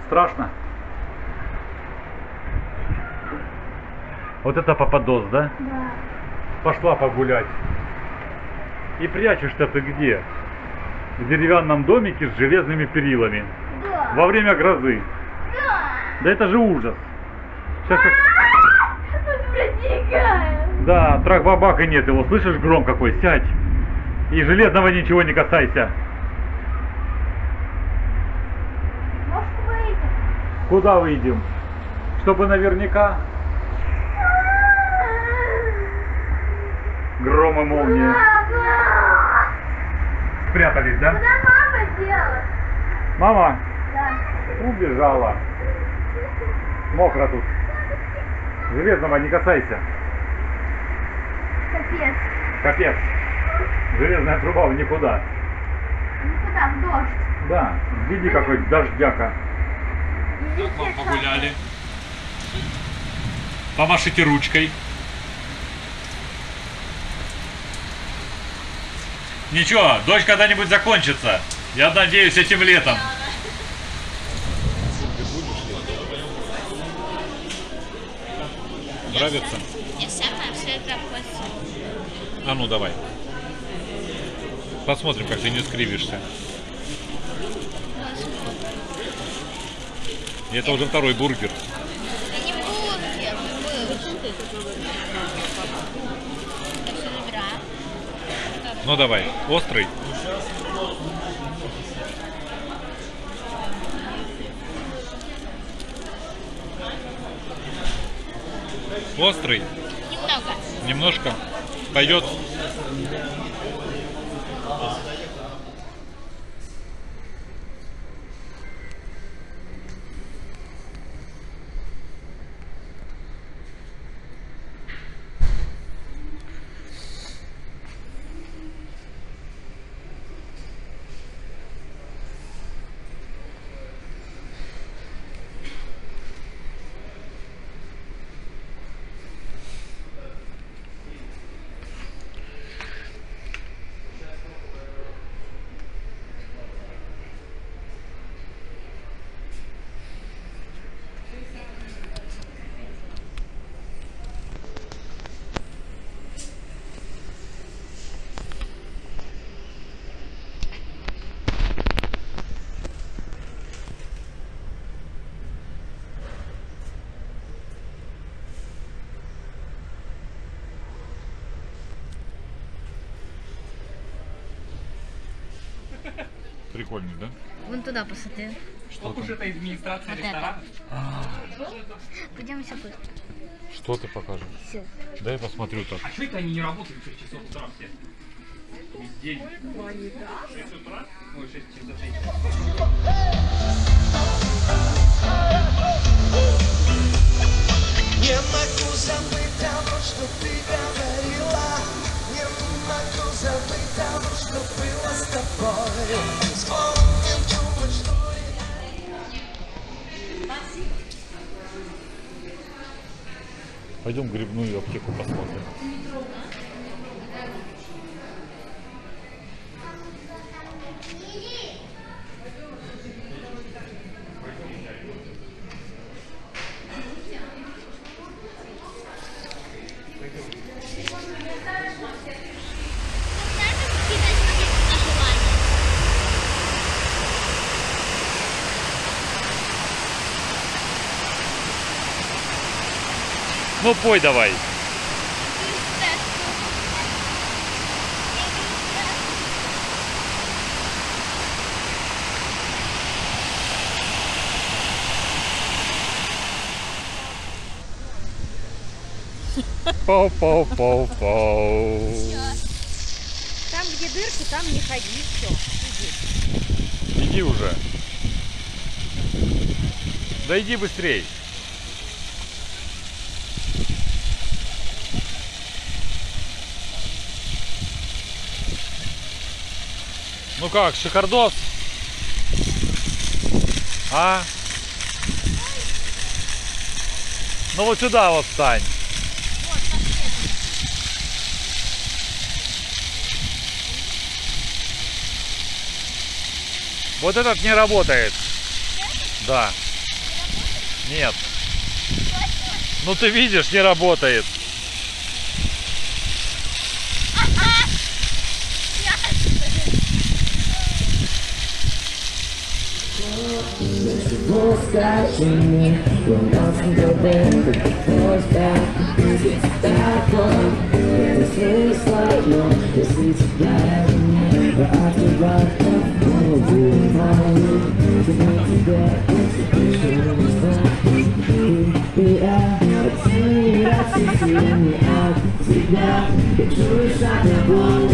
Страшно? Вот это попадос, да? Да. Пошла погулять. И прячешься ты где? В деревянном домике с железными перилами. Да. Во время грозы. Да. Да это же ужас. Сейчас как... Тут протекает. Да, трах-бабак и нет его. Слышишь, гром какой? Сядь. И железного ничего не касайся. Может выйти? Куда выйдем? Чтобы наверняка. Гром и молния. Мама! Спрятались, да? Куда мама делась? Мама Да. убежала. Мокро тут. Железного не касайся. Капец. Капец. Железная труба в никуда. Никуда, в дождь. Да, види какой дождяка. Как вам погуляли? Помашите ручкой. Ничего, дождь когда-нибудь закончится. Я надеюсь, этим летом. Нравится? Я сама все это платила. А ну давай. Посмотрим, как ты не скривишься. И это уже второй бургер. Это не бургер, был. Я все забираю. Ну давай, острый. Острый. Немного. Немножко. Пойдет. Прикольный, да? Вон туда посмотри. Что уж это администрация Вот ресторана? Пойдем все быстро. Что ты покажешь? Все. Дай посмотрю так. А что это они не работают в 6 часов утра все? Весь день. 6 утра? Ой, 6 часов. Не могу забыть того, что ты говорила. Не могу забыть того, что было с тобой. Вспомним чудо, что Пойдем в грибную аптеку посмотрим. Ну пой давай. Пау-пау-пау-пау. Там, где дырки, там не ходи, все. Иди уже. Да иди быстрей. Ну как, шикардос? А? Ну вот сюда вот встань. Вот этот не работает. Да. Нет. Ну ты видишь, не работает. Всегда, я чую шаг на